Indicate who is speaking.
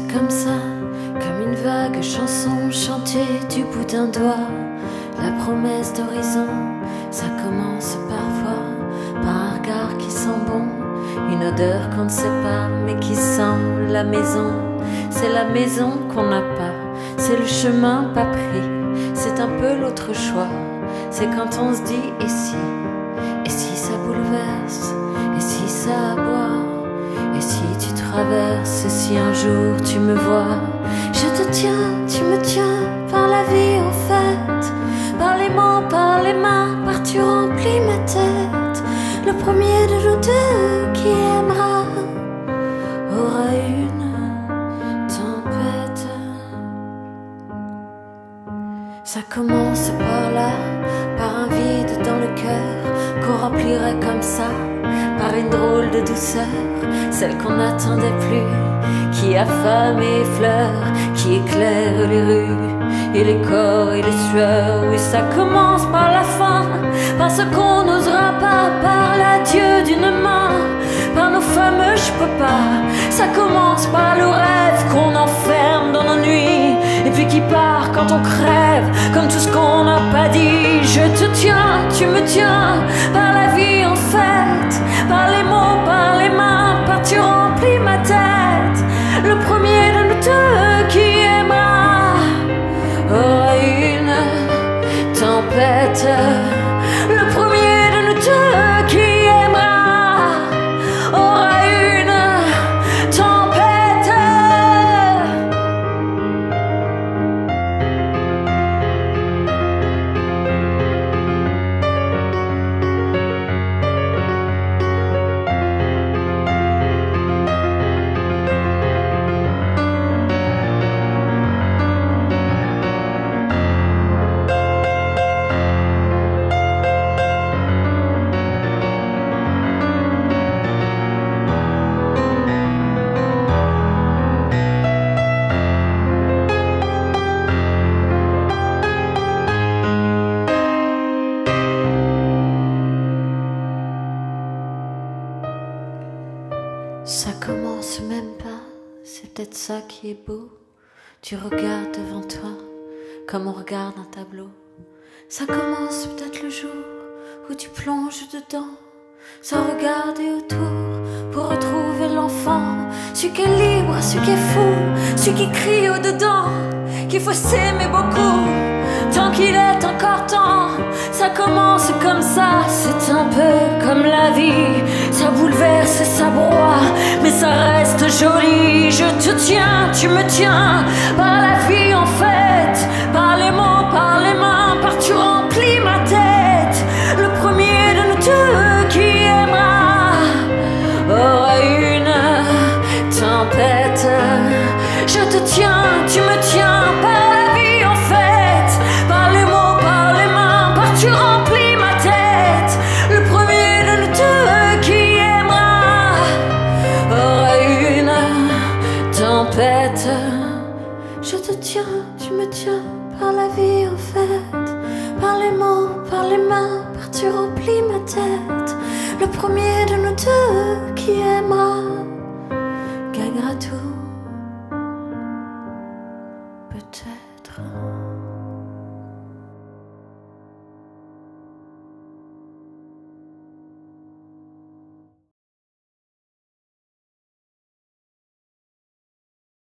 Speaker 1: comme ça, comme une vague chanson chantée du bout d'un doigt. La promesse d'horizon, ça commence parfois par un regard qui sent bon, une odeur qu'on ne sait pas mais qui sent la maison. C'est la maison qu'on n'a pas, c'est le chemin pas pris, c'est un peu l'autre choix. C'est quand on se dit et si ça bouleverse, et si ça aboie, et si tu traverses, et si un jour tu me vois. Je te tiens, tu me tiens par la vie en fait, par les mots, par les mains, par tu remplis ma tête. Le premier de nous deux qui aimera aura une tempête. Ça commence par là, par un vide dans le cœur qu'on remplirait comme ça, par une drôle de douceur, celle qu'on n'attendait plus, qui affame et effleure, qui éclaire les rues et les corps et les sueurs. Oui, ça commence par la fin, par ce qu'on n'osera pas, par l'adieu d'une main, par nos fameux je peux pas. Ça commence par le rêve qu'on enferme dans nos nuits, et puis qui part quand on crève, comme tout ce qu'on n'a pas dit. Je te tiens, tu me tiens, par la vie en fait, par les mots, par les mains, par tu remplis ma tête. Le premier de nous deux qui aimera aura une tempête. Le premier de nous deux qui aimera aura une tempête. Ça commence même pas, c'est peut-être ça qui est beau. Tu regardes devant toi comme on regarde un tableau. Ça commence peut-être le jour où tu plonges dedans, sans regarder autour, pour retrouver l'enfant, celui qui est libre, celui qui est fou, celui qui crie au-dedans qu'il faut s'aimer beaucoup, tant qu'il est encore temps. Ça commence comme ça, c'est un peu comme la vie, ça bouleverse et ça broie, mais ça reste joli. Je te tiens, tu me tiens, par la vie en fait, par les mots, par les mains, par tu remplis ma tête. Le premier de nous deux qui aimera aura une tempête. Je te tiens, tu me tiens, par la vie en fait, par les mots, par les mains, par tu remplis ma tête. Le premier de nous deux qui aimera aura une tempête. Je te tiens, tu me tiens, par la vie en fait, par les mots, par les mains, par tu remplis ma tête. Le premier de nous deux qui aimera